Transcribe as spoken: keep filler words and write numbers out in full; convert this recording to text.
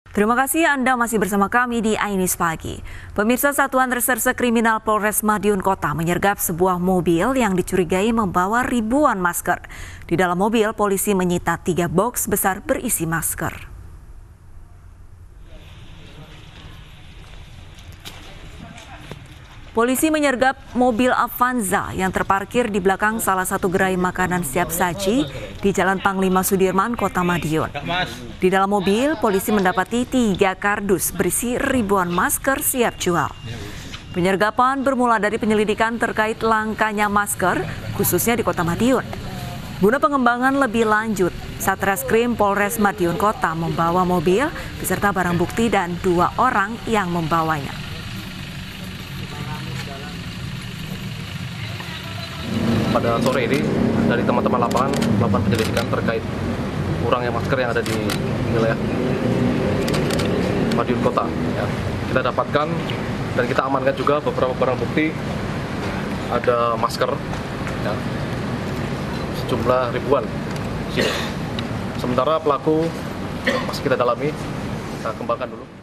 Terima kasih Anda masih bersama kami di Ainis Pagi. Pemirsa, Satuan Reserse Kriminal Polres Madiun Kota menyergap sebuah mobil yang dicurigai membawa ribuan masker. Di dalam mobil, polisi menyita tiga box besar berisi masker. Polisi menyergap mobil Avanza yang terparkir di belakang salah satu gerai makanan siap saji di Jalan Panglima Sudirman, Kota Madiun. Di dalam mobil, polisi mendapati tiga kardus berisi ribuan masker siap jual. Penyergapan bermula dari penyelidikan terkait langkanya masker, khususnya di Kota Madiun. Guna pengembangan lebih lanjut, Satreskrim Polres Madiun Kota membawa mobil beserta barang bukti dan dua orang yang membawanya. Pada sore ini dari teman-teman lapangan melakukan penyelidikan terkait kurangnya masker yang ada di wilayah Madiun Kota. Ya. Kita dapatkan dan kita amankan juga beberapa barang bukti, ada masker, ya, sejumlah ribuan di sini. Sementara pelaku masih kita dalami, kita kembangkan dulu.